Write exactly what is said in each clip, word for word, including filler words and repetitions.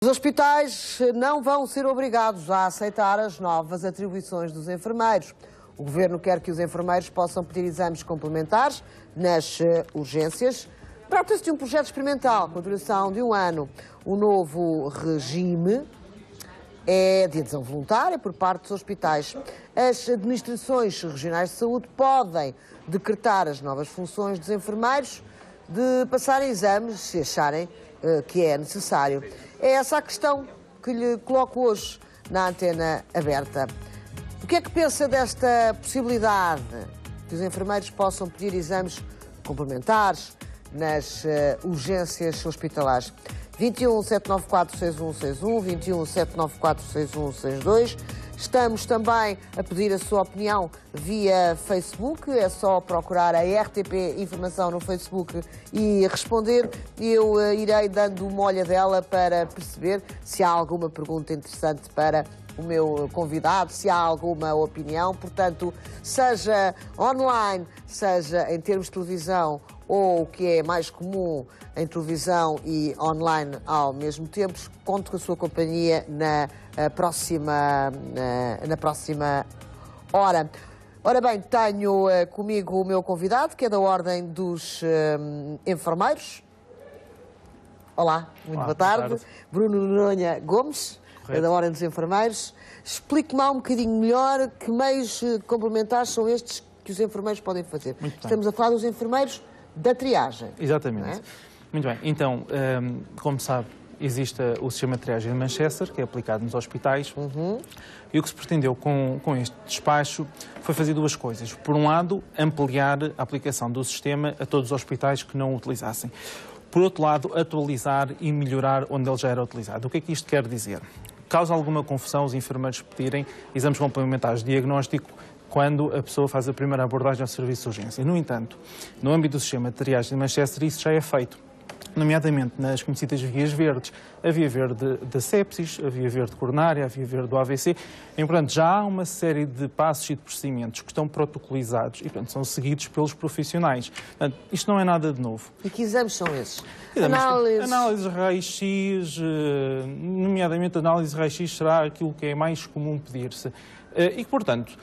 Os hospitais não vão ser obrigados a aceitar as novas atribuições dos enfermeiros. O Governo quer que os enfermeiros possam pedir exames complementares nas urgências. Trata-se de um projeto experimental com a duração de um ano. O novo regime é de adesão voluntária por parte dos hospitais. As administrações regionais de saúde podem decretar as novas funções dos enfermeiros de passarem exames se acharem uh, que é necessário. É essa a questão que lhe coloco hoje na Antena Aberta. O que é que pensa desta possibilidade que os enfermeiros possam pedir exames complementares nas uh, urgências hospitalares? vinte e um, sete nove quatro, seis um seis um, vinte e um, sete nove quatro, seis um seis dois. Estamos também a pedir a sua opinião via Facebook. É só procurar a R T P Informação no Facebook e responder. Eu uh, irei dando uma olhadela para perceber se há alguma pergunta interessante para o meu convidado, se há alguma opinião. Portanto, seja online, seja em termos de televisão ou o que é mais comum em televisão e online ao mesmo tempo, conto com a sua companhia na próxima, na, na próxima hora. Ora bem, tenho uh, comigo o meu convidado, que é da Ordem dos uh, Enfermeiros. Olá, muito Olá, boa, tarde. boa tarde. Bruno Noronha Gomes, é da Ordem dos Enfermeiros. Explique-me lá um bocadinho melhor que meios complementares são estes que os enfermeiros podem fazer. Estamos a falar dos enfermeiros da triagem. Exatamente. É? Muito bem. Então, um, como sabe, existe o sistema de triagem de Manchester, que é aplicado nos hospitais. Uhum. E o que se pretendeu com, com este despacho foi fazer duas coisas. Por um lado, ampliar a aplicação do sistema a todos os hospitais que não o utilizassem. Por outro lado, atualizar e melhorar onde ele já era utilizado. O que é que isto quer dizer? Causa alguma confusão os enfermeiros pedirem exames complementares de diagnóstico quando a pessoa faz a primeira abordagem ao serviço de urgência. No entanto, no âmbito do sistema de triagem de Manchester, isso já é feito, nomeadamente nas conhecidas vias verdes, a via verde da sepsis, a via verde coronária, a via verde do A V C. E, portanto, já há uma série de passos e de procedimentos que estão protocolizados e, portanto, são seguidos pelos profissionais. Portanto, isto não é nada de novo. E que exames são esses? Exames, análises... Análises raio-x, nomeadamente análises raio-x será aquilo que é mais comum pedir-se. E que, portanto,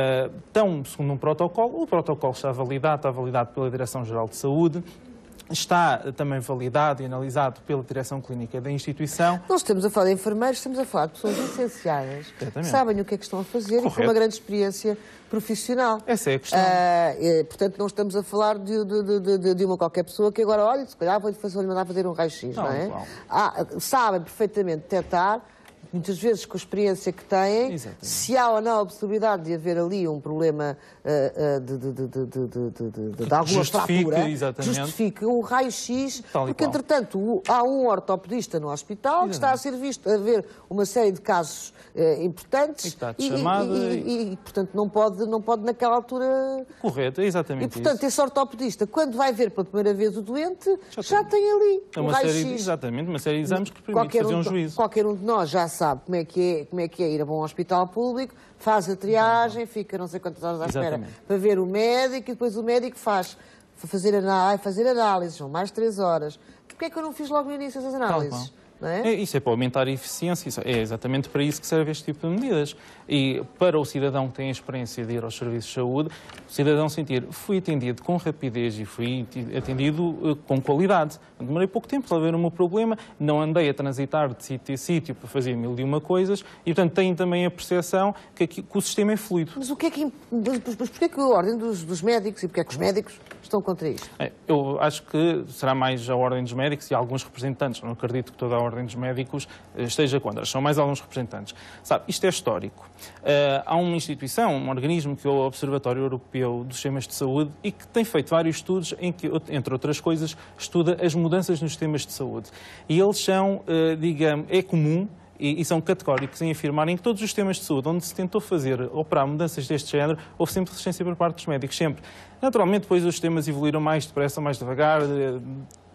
estão segundo um protocolo. O protocolo está validado, está validado pela Direção-Geral de Saúde, está também validado e analisado pela Direção Clínica da instituição. Nós estamos a falar de enfermeiros, estamos a falar de pessoas licenciadas, que sabem o que é que estão a fazer. Correto. E com uma grande experiência profissional. Essa é a questão. Uh, e, portanto, não estamos a falar de, de, de, de uma qualquer pessoa que agora, olha, se calhar vou-lhe vou mandar fazer um raio-x, não, não é? Não. Ah, sabem perfeitamente detectar, muitas vezes com a experiência que têm, exatamente, se há ou não a possibilidade de haver ali um problema uh, uh, de, de, de, de, de, de, de, de alguma justifique, fratura, exatamente, justifique um raio-x, porque, qual. entretanto, há um ortopedista no hospital, exatamente, que está a ser visto a ver uma série de casos uh, importantes, e, está e, chamada... e, e, e, portanto, não pode, não pode naquela altura... Correto, é exatamente E, portanto, isso. esse ortopedista, quando vai ver pela primeira vez o doente, já, já tem ali é um uma raio-x. série, exatamente, uma série de exames que permite fazer um, um juízo. Qualquer um de nós já sabe como é que é, como é que é ir a um hospital público, faz a triagem, fica não sei quantas horas à espera para ver o médico e depois o médico faz fazer, anál fazer análises, são mais três horas. Porquê é que eu não fiz logo no início essas análises? Não é? É, isso é para aumentar a eficiência, isso é exatamente para isso que serve este tipo de medidas. E para o cidadão que tem a experiência de ir aos serviços de saúde, o cidadão sentir, fui atendido com rapidez e fui atendido uh, com qualidade. Demorei pouco tempo para ver o meu problema, não andei a transitar de sítio a sítio para fazer mil e uma coisas e, portanto, tem também a percepção que, aqui, que o sistema é fluido. Mas o que é que, mas porquê é que a ordem dos, dos médicos e porquê é que os médicos estão contra isto? É, eu acho que será mais a ordem dos médicos e alguns representantes, não acredito que toda a ordem dos médicos esteja contra, são mais alguns representantes. Sabe, isto é histórico. Uh, há uma instituição, um organismo que é o Observatório Europeu dos Sistemas de Saúde e que tem feito vários estudos em que, entre outras coisas, estuda as mudanças nos sistemas de saúde. E eles são, uh, digamos, é comum e, e são categóricos em afirmarem que todos os sistemas de saúde onde se tentou fazer, operar mudanças deste género, houve sempre resistência por parte dos médicos, sempre. Naturalmente, depois os sistemas evoluíram mais depressa, mais devagar, uh,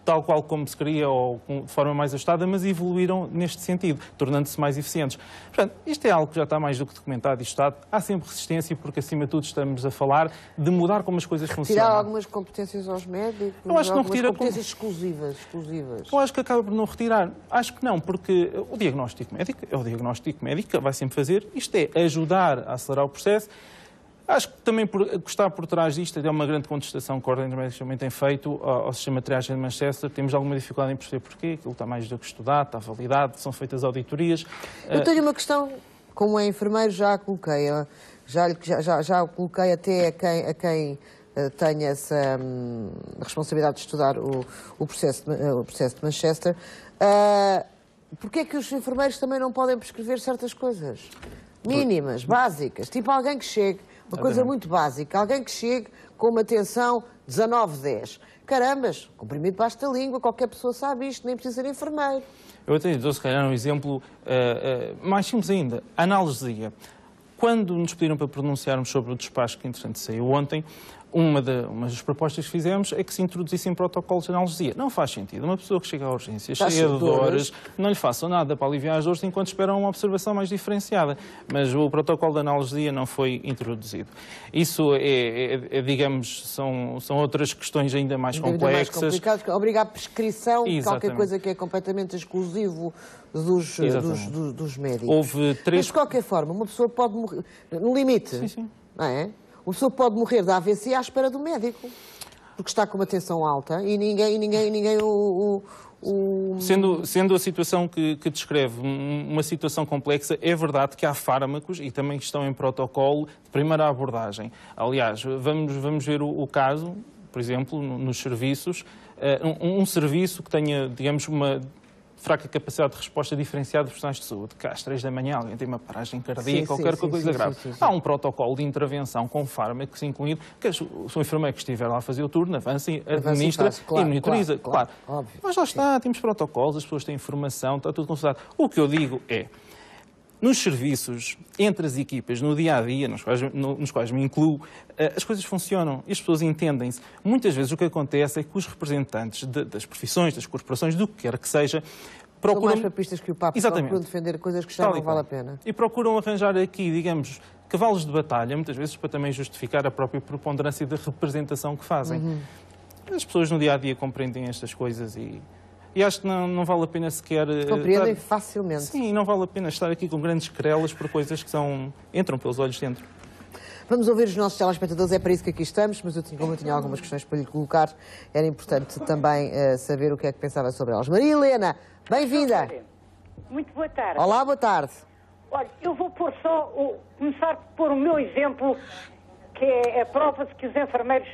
tal qual como se queria ou de forma mais ajustada, mas evoluíram neste sentido, tornando-se mais eficientes. Portanto, isto é algo que já está mais do que documentado e estudado. Há sempre resistência porque, acima de tudo, estamos a falar de mudar como as coisas funcionam. Tirar algumas competências aos médicos? Eu acho que não retira competências exclusivas, exclusivas. Eu acho que acaba por não retirar. Acho que não, porque o diagnóstico médico é o diagnóstico médico que vai sempre fazer. Isto é ajudar a acelerar o processo. Acho que também por, que está por trás disto é uma grande contestação que a Ordem dos Médicos também tem feito ao, ao sistema de triagem de Manchester. Temos alguma dificuldade em perceber porquê. Aquilo está mais do que estudado, está validado, são feitas auditorias. Eu tenho uma questão, como é enfermeiro, já a coloquei. Já, já, já a coloquei até a quem, a quem tenha essa hum, responsabilidade de estudar o, o, processo, de, o processo de Manchester. Uh, Porquê é que os enfermeiros também não podem prescrever certas coisas? Mínimas, básicas. Tipo alguém que chegue, uma coisa muito básica, alguém que chegue com uma tensão dezanove dez. Carambas, comprimido basta a língua, qualquer pessoa sabe isto, nem precisa ser enfermeiro. Eu até dou se calhar um exemplo uh, uh, mais simples ainda. Analgesia. Quando nos pediram para pronunciarmos sobre o despacho que, entretanto, saiu ontem, uma, de, uma das propostas que fizemos é que se introduzissem protocolos de analgesia. Não faz sentido. Uma pessoa que chega à urgência cheia de dores, não lhe façam nada para aliviar as dores enquanto esperam uma observação mais diferenciada. Mas o protocolo de analgesia não foi introduzido. Isso, é, é, é digamos, são, são outras questões ainda mais complexas. Mais complicado, obrigar a prescrição de qualquer coisa que é completamente exclusivo dos, dos, dos, dos médicos. Houve três... Mas, de qualquer forma, uma pessoa pode morrer, no limite, sim, sim. Não é? Uma pessoa pode morrer da A V C à espera do médico, porque está com uma tensão alta e ninguém, ninguém, ninguém o... o, o... Sendo, sendo a situação que, que descreve uma situação complexa, é verdade que há fármacos e também estão em protocolo de primeira abordagem. Aliás, vamos, vamos ver o, o caso, por exemplo, nos serviços, um, um serviço que tenha, digamos, uma fraca capacidade de resposta diferenciada dos profissionais de saúde, que às três da manhã alguém tem uma paragem cardíaca, sim, qualquer sim, coisa sim, grave. Sim, sim, sim. Há um protocolo de intervenção com fármacos incluído, que o enfermeiro que estiver lá a fazer o turno avança e administra e, claro, e monitoriza. Claro, claro. claro. Mas lá está, sim. Temos protocolos, as pessoas têm informação, está tudo consultado. O que eu digo é, nos serviços, entre as equipas, no dia-a-dia, nos quais, no, nos quais me incluo, as coisas funcionam e as pessoas entendem-se. Muitas vezes o que acontece é que os representantes de, das profissões, das corporações, do que quer que seja, procuram... São mais papistas que o Papa, procuram defender coisas que já não vale a pena. E procuram arranjar aqui, digamos, cavalos de batalha, muitas vezes para também justificar a própria preponderância da representação que fazem. Uhum. As pessoas no dia-a-dia compreendem estas coisas e... E acho que não, não vale a pena sequer... Compreendem estar... facilmente. Sim, não vale a pena estar aqui com grandes querelas por coisas que são... entram pelos olhos dentro. Vamos ouvir os nossos telespectadores, é para isso que aqui estamos, mas eu tinha, como eu tinha algumas questões para lhe colocar, era importante também uh, saber o que é que pensava sobre elas. Maria Helena, bem-vinda. Muito boa tarde. Olá, boa tarde. Olha, eu vou pôr só, o, começar por pôr o meu exemplo, que é a prova de que os enfermeiros,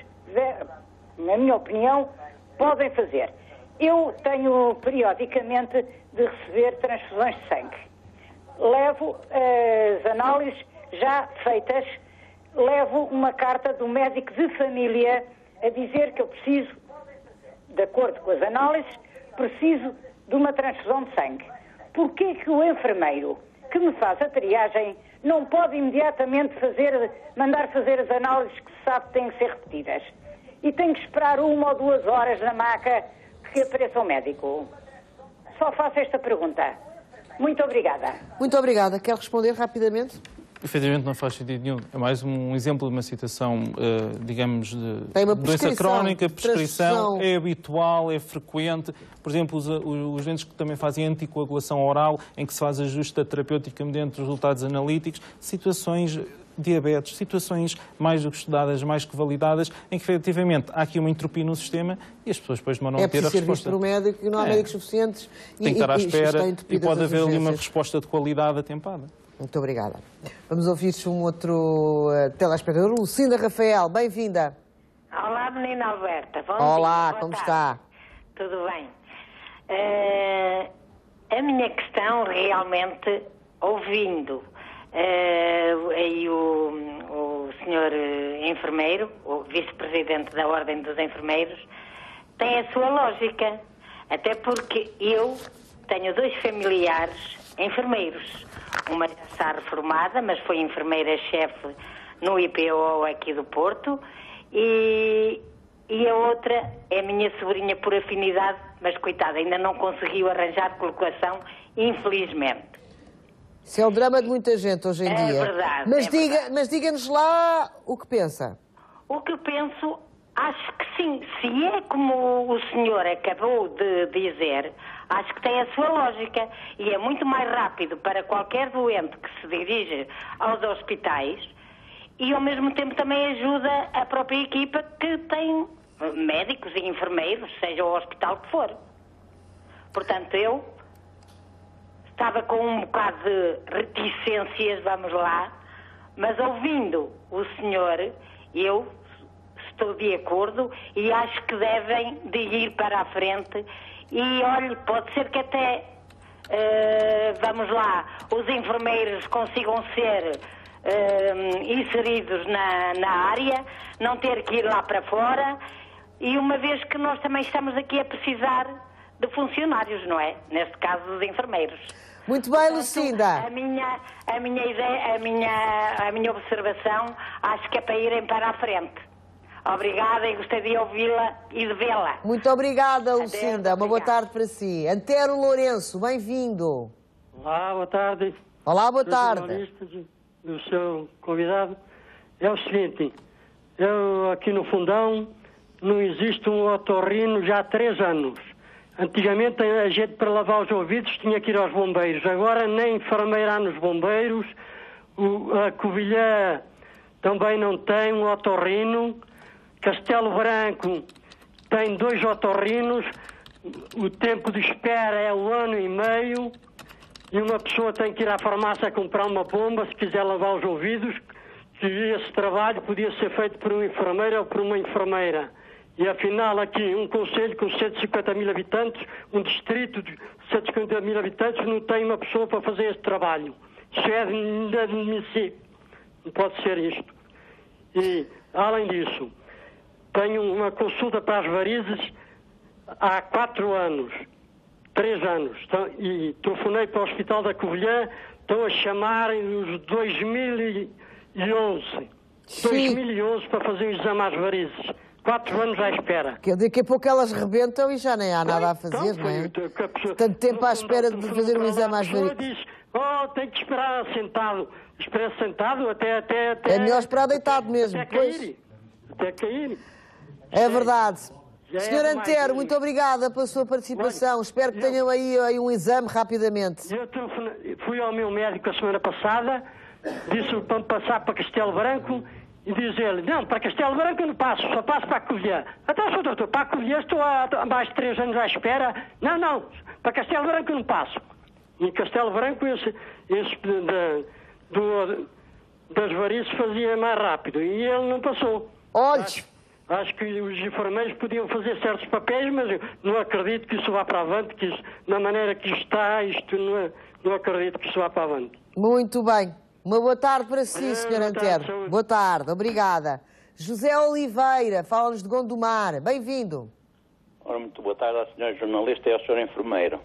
na minha opinião, podem fazer. Eu tenho periodicamente de receber transfusões de sangue. Levo as análises já feitas, levo uma carta do médico de família a dizer que eu preciso, de acordo com as análises, preciso de uma transfusão de sangue. Porquê que o enfermeiro que me faz a triagem não pode imediatamente fazer, mandar fazer as análises que se sabe que têm que ser repetidas? E tem que esperar uma ou duas horas na maca que apareça o médico? Só faço esta pergunta. Muito obrigada. Muito obrigada. Quer responder rapidamente? Efetivamente não faz sentido nenhum. É mais um exemplo de uma situação, uh, digamos, de Tem uma doença crónica, prescrição, é habitual, é frequente. Por exemplo, os, os doentes que também fazem anticoagulação oral, em que se faz ajuste da terapêutica mediante resultados analíticos, situações... diabetes, situações mais do que estudadas, mais que validadas, em que efetivamente há aqui uma entropia no sistema e as pessoas depois demoram é a ter a resposta. É preciso ser visto por um médico e não há é. médicos suficientes. Tem que estar à espera e, e pode haver ali uma resposta de qualidade atempada. Muito obrigada. Vamos ouvir um outro uh, telespectador, Lucinda Rafael, bem-vinda. Olá, menina Alberta. Bom Olá, dia, como tarde. está? Tudo bem. Uh, a minha questão realmente, ouvindo Uh, aí o, o senhor enfermeiro, o vice-presidente da Ordem dos Enfermeiros, tem a sua lógica. Até porque eu tenho dois familiares enfermeiros. Uma já está reformada, mas foi enfermeira-chefe no I P O aqui do Porto. E e a outra é a minha sobrinha por afinidade, mas coitada, ainda não conseguiu arranjar colocação, infelizmente. Isso é o drama de muita gente hoje em É dia. verdade, Mas é diga, verdade. mas diga-nos lá o que pensa. O que eu penso, acho que sim. Se é como o senhor acabou de dizer, acho que tem a sua lógica. E é muito mais rápido para qualquer doente que se dirige aos hospitais e, ao mesmo tempo, também ajuda a própria equipa que tem médicos e enfermeiros, seja o hospital que for. Portanto, eu estava com um bocado de reticências, vamos lá, mas ouvindo o senhor, eu estou de acordo e acho que devem de ir para a frente e, olhe, pode ser que até, uh, vamos lá, os enfermeiros consigam ser uh, inseridos na, na área, não ter que ir lá para fora, e uma vez que nós também estamos aqui a precisar de funcionários, não é? Neste caso, dos enfermeiros. Muito bem, Portanto, Lucinda. A minha, a minha ideia, a minha, a minha observação, acho que é para irem para a frente. Obrigada e gostaria de ouvi-la e de vê-la. Muito obrigada, Adeus, Lucinda. Uma boa obrigada. tarde para si. Antero Lourenço, bem-vindo. Olá, boa tarde. Olá, boa Senhor tarde. jornalista, do seu convidado. É o seguinte, eu aqui no Fundão não existe um otorrino já há três anos. Antigamente a gente para lavar os ouvidos tinha que ir aos bombeiros. Agora nem enfermeira há nos bombeiros. O, a Covilhã também não tem um otorrino. Castelo Branco tem dois otorrinos. O tempo de espera é um ano e meio. E uma pessoa tem que ir à farmácia comprar uma bomba se quiser lavar os ouvidos. Que esse trabalho podia ser feito por um enfermeiro ou por uma enfermeira. E afinal aqui um concelho com cento e cinquenta mil habitantes, um distrito de cento e cinquenta mil habitantes não tem uma pessoa para fazer esse trabalho. Isso é inadmissível. Não pode ser isto. E além disso, tenho uma consulta para as varizes há quatro anos, três anos, e telefonei para o Hospital da Covilhã, estão a chamar os dois mil e onze. Sim. dois mil e onze para fazer o exame às varizes. Quatro anos à espera. Que daqui a pouco elas rebentam e já nem há nada a fazer, Então, não é? foi o que a pessoa- Tanto tempo à no espera fundo, de no fazer um fundo, exame a às pessoa varizes. diz, oh, tem que esperar sentado. Espera sentado até... até, até É melhor esperar deitado mesmo, Até pois. cair. Até cair. É verdade. já é senhor demais, Antero, não é? muito obrigada pela sua participação. Olha, Espero que eu- tenham aí, aí um exame rapidamente. Eu telefone- fui ao meu médico a semana passada, disse para me passar para Castelo Branco e diz ele, não, para Castelo Branco eu não passo, só passo para a Covilhã. Até sou doutor, para a Covilhã estou há há mais de três anos à espera. Não, não, para Castelo Branco eu não passo. E em Castelo Branco esse, esse da- do, das varizes fazia mais rápido e ele não passou. Olhe, Acho, acho que os enfermeiros podiam fazer certos papéis, mas eu não acredito que isso vá para avante, que isso, na maneira que está, isto não, é- não acredito que isso vá para avante. muito bem. Uma boa tarde para si, É, senhor boa tarde, Antero. saúde. Boa tarde, obrigada. José Oliveira, fala-nos de Gondomar. Bem-vindo. Ora, muito boa tarde à senhora jornalista e ao senhor enfermeiro.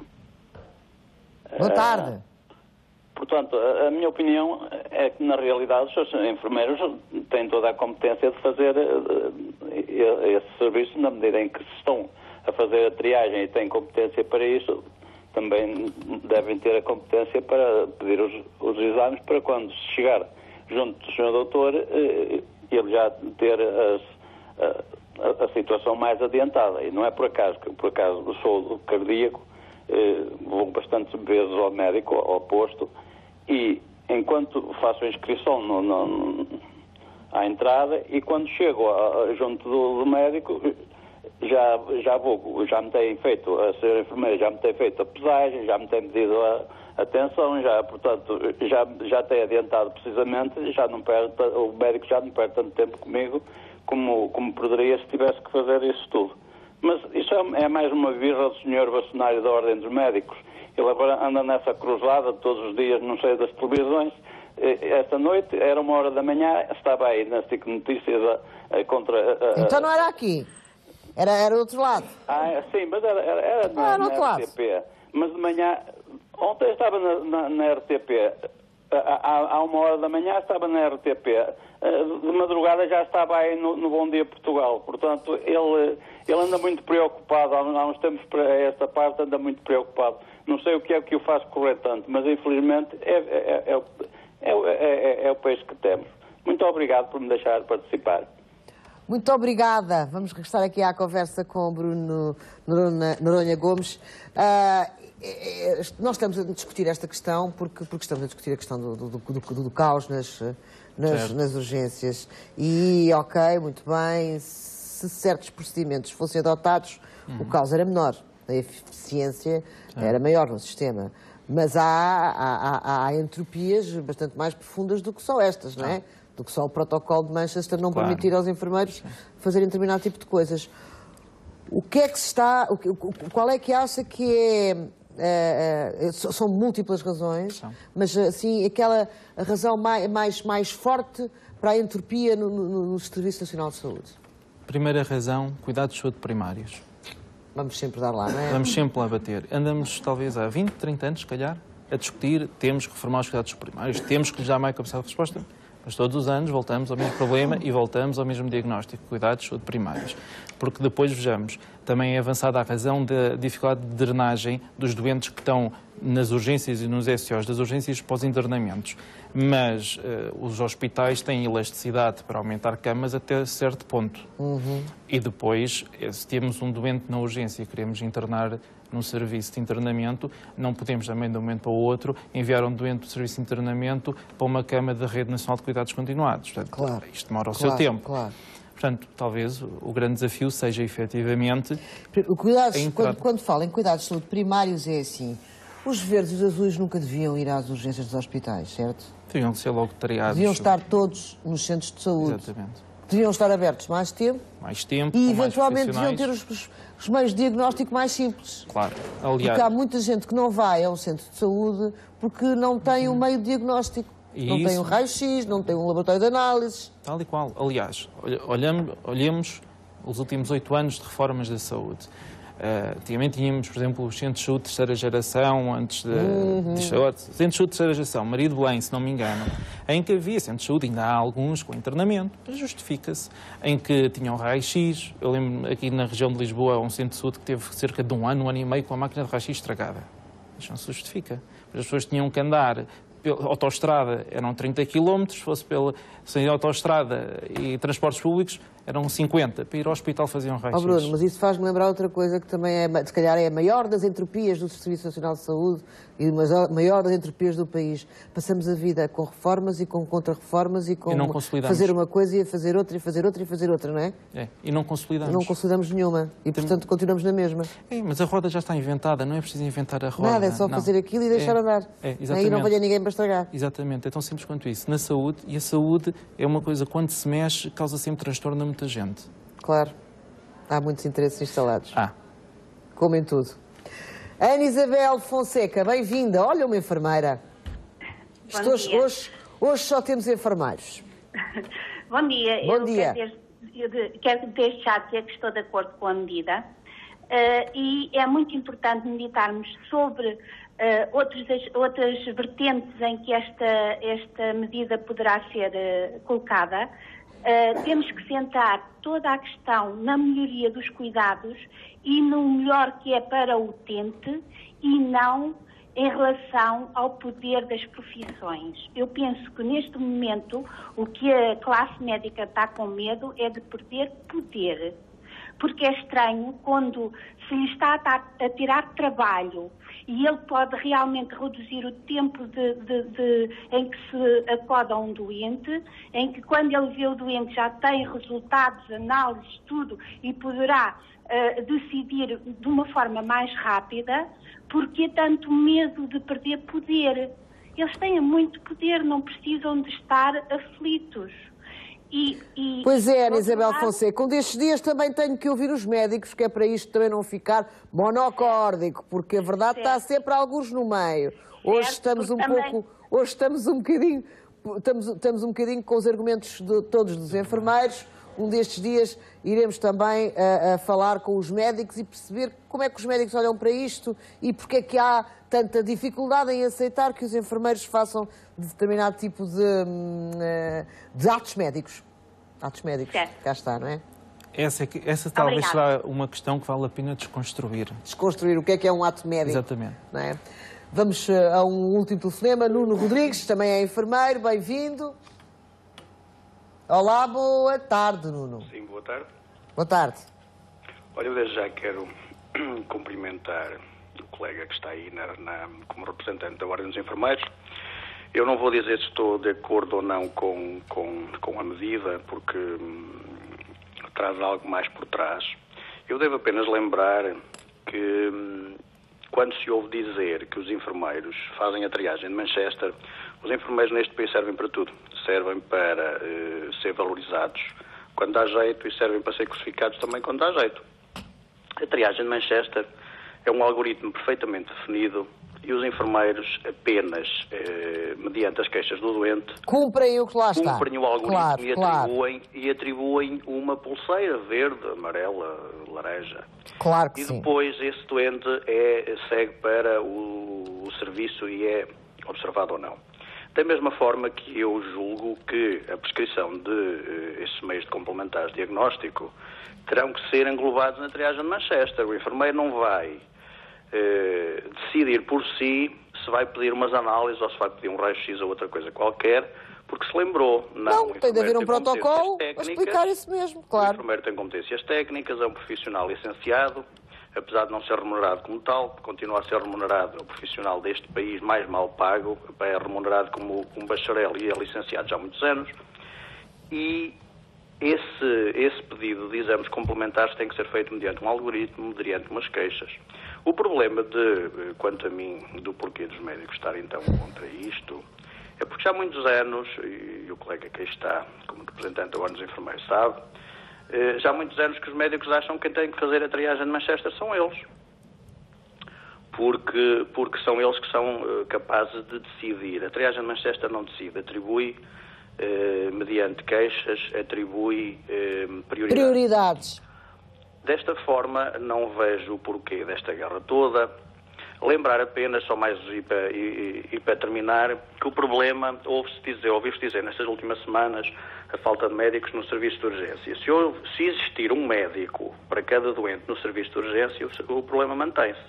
Boa Eh, tarde. Portanto, a, a minha opinião é que, na realidade, os senhores enfermeiros têm toda a competência de fazer eh, esse serviço, na medida em que se estão a fazer a triagem e têm competência para isso, também devem ter a competência para pedir os, os exames para quando se chegar junto do senhor doutor, eh, ele já ter as, a, a, a situação mais adiantada. E não é por acaso que, por acaso, sou cardíaco, eh, vou bastantes vezes ao médico, ao posto, e enquanto faço a inscrição no, no, à entrada, e quando chego a, a, junto do, do médico, já, já vou, já me têm feito, a senhora enfermeira já me tem feito a pesagem, já me tem medido a, a tensão, já, portanto, já, já tem adiantado precisamente, já não perde, o médico já não perde tanto tempo comigo como, como poderia se tivesse que fazer isso tudo. Mas isso é, é mais uma birra do senhor bastonário da Ordem dos Médicos. Ele agora anda nessa cruzada todos os dias, não sei, das televisões. Esta noite, era uma hora da manhã, estava aí na S I C Notícias a, a, contra... A, a, Então não era aqui. Era, era do outro lado. Ah, sim, mas era, era, era na, Ah, no na outro lado. R T P. Mas de manhã, ontem estava na, na, na R T P há, há uma hora da manhã estava na R T P, de madrugada já estava aí no, no Bom Dia Portugal. Portanto, ele, ele anda muito preocupado, há uns tempos para esta parte anda muito preocupado. Não sei o que é que o faz correr tanto, mas infelizmente é, é, é, é, é, é o peixe que temos. Muito obrigado por me deixar participar. Muito obrigada. Vamos regressar aqui à conversa com o Bruno Noronha, Noronha Gomes. Uh, é, é, nós estamos a discutir esta questão porque, porque estamos a discutir a questão do, do, do, do, do caos nas, nas, nas urgências. E, ok, muito bem, se certos procedimentos fossem adotados, uhum. o caos era menor, a eficiência Sim. era maior no sistema. Mas há, há, há, há entropias bastante mais profundas do que só estas, não é? Do que só o protocolo de Manchester não claro. permitir aos enfermeiros Sim. fazerem determinado tipo de coisas. O que é que se está... O, qual é que acha que é... é, é são múltiplas razões, Sim. mas assim, aquela razão mais, mais, mais forte para a entropia no, no, no Serviço Nacional de Saúde? Primeira razão, cuidados de saúde primários. Vamos sempre dar lá, não é? Vamos sempre lá bater. Andamos, talvez, há vinte, trinta anos, se calhar, a discutir, temos que reformar os cuidados primários, temos que lhes dar mais capacidade de resposta. Mas todos os anos voltamos ao mesmo problema e voltamos ao mesmo diagnóstico, cuidados de saúde primários. Porque depois, vejamos, também é avançada a razão da dificuldade de drenagem dos doentes que estão nas urgências e nos S Os, das urgências pós-internamentos. Mas uh, os hospitais têm elasticidade para aumentar camas até certo ponto. Uhum. E depois, se temos um doente na urgência e queremos internar num serviço de internamento, não podemos também de um momento para o outro enviar um doente do serviço de internamento para uma cama da Rede Nacional de Cuidados Continuados. Portanto, claro. isto demora o claro, seu tempo. Claro. Portanto, talvez o grande desafio seja efetivamente... O cuidados, entrar... quando, quando falo em cuidados de saúde primários é assim, os verdes e os azuis nunca deviam ir às urgências dos hospitais, certo? Deviam ser logo triados. Deviam estar todos nos centros de saúde. Exatamente. Deviam estar abertos mais tempo. Mais tempo, e com eventualmente mais deviam ter os, os meios de diagnóstico mais simples. Claro. Aliás... Porque há muita gente que não vai a um centro de saúde porque não tem o um meio de diagnóstico. E não isso... tem um raio-x, não tem um laboratório de análises. Tal e qual. Aliás, olhamos, olhemos os últimos oito anos de reformas da saúde. Uh, antigamente tínhamos, por exemplo, os centros de saúde de terceira geração, antes de... Uhum. de centros de saúde de terceira geração, Maria de Belém, se não me engano, em que havia centros de saúde, ainda há alguns com internamento, mas justifica-se, em que tinham raio-x. Eu lembro aqui na região de Lisboa, um centro de saúde que teve cerca de um ano, um ano e meio, com a máquina de raio-x estragada. Isto não se justifica. As pessoas tinham que andar... Pela autoestrada eram trinta quilómetros, fosse pela sem autoestrada e transportes públicos eram cinquenta. Para ir ao hospital faziam raio-x. Oh, Bruno, mas isso faz-me lembrar outra coisa que também é, se calhar, é a maior das entropias do Serviço Nacional de Saúde e a maior das entropias do país. Passamos a vida com reformas e com contra-reformas e com e fazer uma coisa e a fazer outra e fazer outra e fazer outra, não é? É, e não consolidamos. Não consolidamos nenhuma e, Tem... portanto, continuamos na mesma. É, mas a roda já está inventada, não é preciso inventar a roda. Nada, é só não. fazer aquilo e deixar é, andar. É, exatamente. Aí não venha ninguém para estragar. Exatamente, é tão simples quanto isso. Na saúde, e a saúde é uma coisa, quando se mexe, causa sempre transtorno a muita gente. Claro. Há muitos interesses instalados. Ah. Como em tudo. Ana Isabel Fonseca, bem-vinda. Olha, uma enfermeira. Bom hoje, dia. Hoje, hoje só temos enfermeiros. Bom dia. Bom eu dia. Quero, desde, quero desde já dizer que estou de acordo com a medida. Uh, e é muito importante meditarmos sobre uh, outros, outras vertentes em que esta, esta medida poderá ser uh, colocada. Uh, temos que centrar toda a questão na melhoria dos cuidados e no melhor que é para o utente e não em relação ao poder das profissões. Eu penso que neste momento o que a classe médica está com medo é de perder poder. Porque é estranho quando se lhe está a, a tirar trabalho e ele pode realmente reduzir o tempo de, de, de, em que se acorda um doente, em que quando ele vê o doente já tem resultados, análises, tudo, e poderá uh, decidir de uma forma mais rápida, porque é tanto medo de perder poder. Eles têm muito poder, não precisam de estar aflitos. E, e, pois é, Ana Isabel lado... Fonseca, um destes dias também tenho que ouvir os médicos, que é para isto também não ficar monocórdico, porque a verdade certo. Está sempre alguns no meio. Hoje certo, estamos um também... pouco, hoje estamos um bocadinho, estamos, estamos um bocadinho com os argumentos de todos dos enfermeiros, um destes dias iremos também a, a falar com os médicos e perceber como é que os médicos olham para isto e porque é que há tanta dificuldade em aceitar que os enfermeiros façam determinado tipo de, de atos médicos. Atos médicos, certo. Cá está, não é? Essa, essa talvez será uma questão que vale a pena desconstruir. Desconstruir o que é que é um ato médico. Exatamente. Não é? Vamos a um último telefonema. Nuno Rodrigues, também é enfermeiro, bem-vindo. Olá, boa tarde, Nuno. Sim, boa tarde. Boa tarde. Olha, eu desde já quero cumprimentar o colega que está aí na, na, como representante da Ordem dos Enfermeiros. Eu não vou dizer se estou de acordo ou não com, com, com a medida, porque hum, traz algo mais por trás. Eu devo apenas lembrar que hum, quando se ouve dizer que os enfermeiros fazem a triagem de Manchester, os enfermeiros neste país servem para tudo. Servem para uh, ser valorizados quando dá jeito e servem para ser crucificados também quando dá jeito. A triagem de Manchester é um algoritmo perfeitamente definido e os enfermeiros apenas, uh, mediante as queixas do doente, cumprem o que lá está. Cumprem o algoritmo claro, e, claro. atribuem, e atribuem uma pulseira verde, amarela, laranja. Claro que e sim. depois esse doente é, segue para o, o serviço e é observado ou não. Da mesma forma que eu julgo que a prescrição de uh, esses meios de complementares de diagnóstico terão que ser englobados na triagem de Manchester. O enfermeiro não vai uh, decidir por si se vai pedir umas análises ou se vai pedir um raio-x ou outra coisa qualquer, porque se lembrou. Não, não tem de haver um protocolo a explicar isso mesmo, claro. O enfermeiro tem competências técnicas, é um profissional licenciado, apesar de não ser remunerado como tal, continua a ser remunerado, é o profissional deste país mais mal pago, é remunerado como um bacharel e é licenciado já há muitos anos, e esse, esse pedido de exames complementares tem que ser feito mediante um algoritmo, mediante umas queixas. O problema de, quanto a mim, do porquê dos médicos estarem então contra isto, é porque já há muitos anos, e o colega que aí está, como representante da Ordem dos Enfermeiros, sabe, já há muitos anos que os médicos acham que quem tem que fazer a triagem de Manchester são eles. Porque, porque são eles que são uh, capazes de decidir. A triagem de Manchester não decide, atribui, uh, mediante queixas, atribui uh, prioridades. prioridades. Desta forma, não vejo o porquê desta guerra toda. Lembrar apenas, só mais e para, e, e para terminar, que o problema, ouve-se dizer, ouviu-se dizer nestas últimas semanas, a falta de médicos no serviço de urgência. Se, houve, se existir um médico para cada doente no serviço de urgência, o, o problema mantém-se.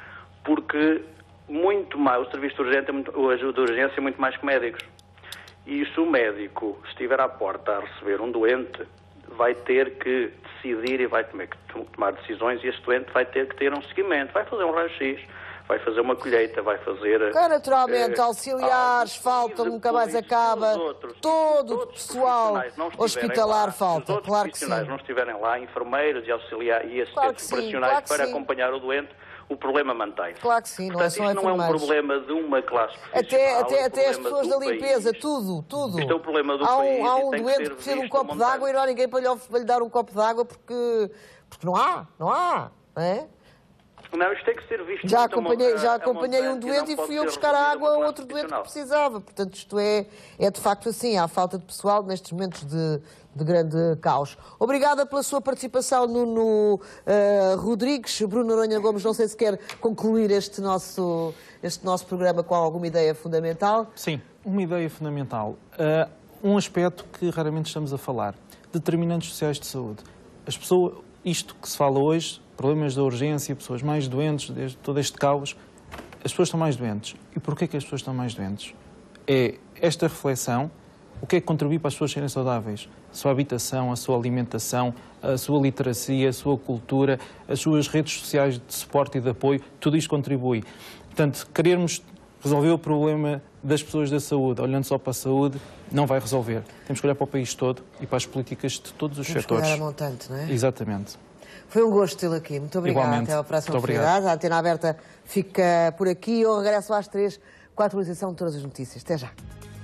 Porque muito mais, o serviço de urgência, o de urgência é muito mais que médicos. E se o médico estiver à porta a receber um doente, vai ter que decidir e vai ter que tomar decisões e esse doente vai ter que ter um seguimento, vai fazer um raio-x, vai fazer uma colheita, vai fazer... Que naturalmente, uh, auxiliares, falta, nunca mais acaba, outros, todo o pessoal hospitalar lá, falta, claro que sim. Se os profissionais não estiverem lá, enfermeiros e auxiliares e assistentes claro operacionais claro para sim. acompanhar o doente, o problema mantém-se. Claro que sim, não Portanto, é só isto não é um problema de uma classe profissional. Até, até, é um até as pessoas da limpeza, país. tudo, tudo. Isto é o problema do há um, país. Há um doente que precisa de um copo de água e não há ninguém para lhe, para lhe dar um copo de água porque, porque não há, não há, não é? Não, isto tem que ser visto. Já acompanhei, já acompanhei um doente e fui eu buscar a água a outro doente que precisava. Portanto, isto é, é de facto assim. Há falta de pessoal nestes momentos de, de grande caos. Obrigada pela sua participação, Nuno uh, Rodrigues. Bruno Noronha Gomes, não sei se quer concluir este nosso, este nosso programa com alguma ideia fundamental. Sim, uma ideia fundamental. Uh, um aspecto que raramente estamos a falar. Determinantes sociais de saúde. As pessoas, isto que se fala hoje, problemas da urgência, pessoas mais doentes, desde todo este caos, as pessoas estão mais doentes. E porquê que as pessoas estão mais doentes? É esta reflexão, o que é que contribui para as pessoas serem saudáveis? A sua habitação, a sua alimentação, a sua literacia, a sua cultura, as suas redes sociais de suporte e de apoio, tudo isto contribui. Portanto, querermos resolver o problema das pessoas da saúde, olhando só para a saúde, não vai resolver. Temos que olhar para o país todo e para as políticas de todos os Temos setores. Temos que olhar a montante, não é? Exatamente. Foi um gosto tê-lo aqui. Muito obrigada. Igualmente. Até à próxima oportunidade. A Antena Aberta fica por aqui. Eu regresso às três com a atualização de todas as notícias. Até já.